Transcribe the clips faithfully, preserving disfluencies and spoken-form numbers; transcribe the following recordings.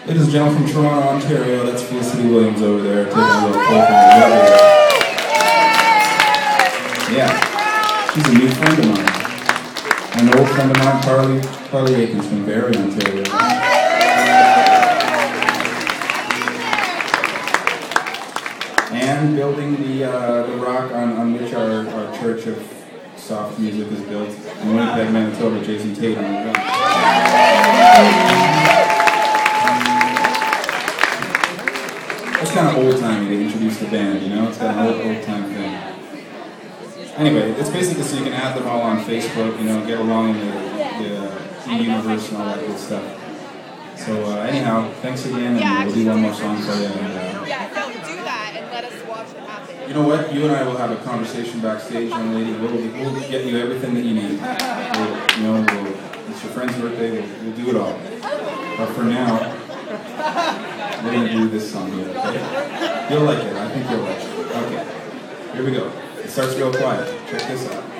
Ladies and gentlemen from Toronto, Ontario, that's Felicity Williams over there taking a little pull from the river. Yeah, she's a new friend of mine. An old friend of mine, Carly, Carly Aikens from Barrie, Ontario. And building the uh, the rock on, on which our, our Church of Soft Music is built in Winnipeg, Manitoba, Jason Tate on the drum. It's kind of old-timey to introduce the band, you know? It's got an old, old-time thing. Anyway, it's basically so you can add them all on Facebook, you know, get along in the, the uh, universe and all that good stuff. So uh, anyhow, thanks again, and we'll do one more song for you. And, uh, yeah, no, do that and let us watch it happen. You know what? You and I will have a conversation backstage, young lady. We'll, we'll get you everything that you need. We'll, you know, we'll, it's your friend's birthday. We'll, we'll do it all. But for now, we're going to do this song here, okay? You'll like it. I think you'll like it. Okay. Here we go. It starts real quiet. Check this out.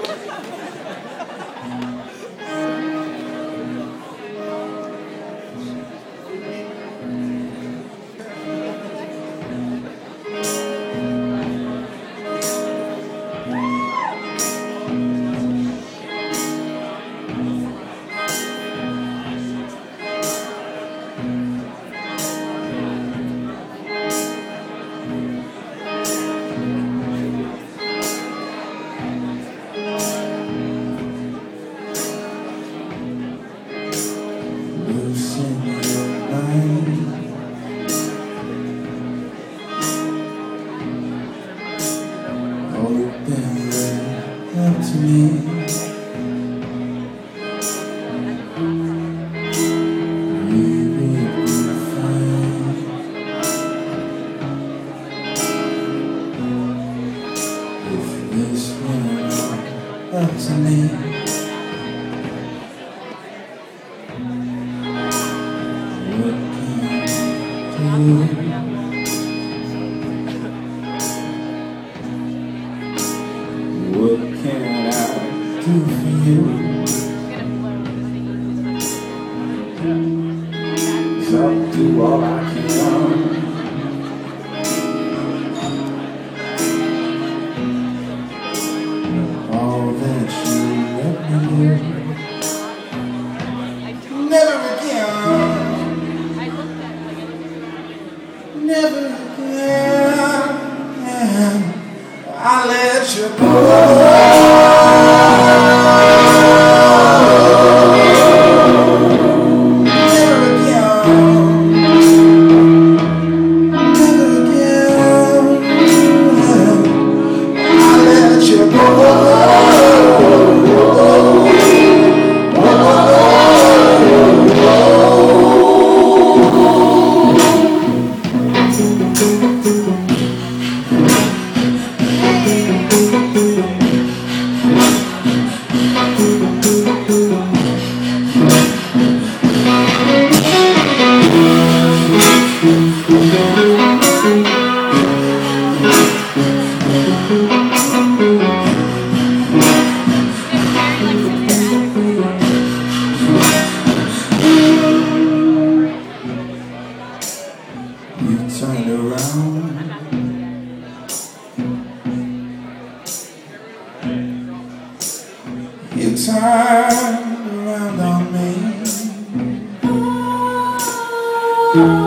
Up to me, we would be fine if this were up to me. What can you do? What can I do for you? So I'll do all I can. All that you let me do. Never again. Never again. I let you go. You turned around, you turned around on me.